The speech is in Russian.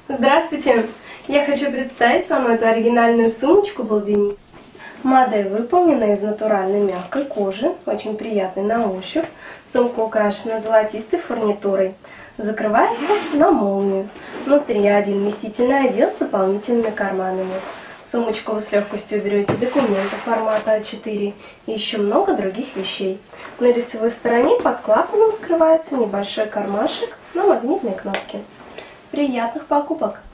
Здравствуйте! Я хочу представить вам эту оригинальную сумочку Балдени. Модель выполнена из натуральной мягкой кожи, очень приятной на ощупь. Сумка украшена золотистой фурнитурой. Закрывается на молнию. Внутри один вместительный отдел с дополнительными карманами. В сумочку вы с легкостью уберете документы формата А4 и еще много других вещей. На лицевой стороне под клапаном скрывается небольшой кармашек на магнитной кнопке. Приятных покупок!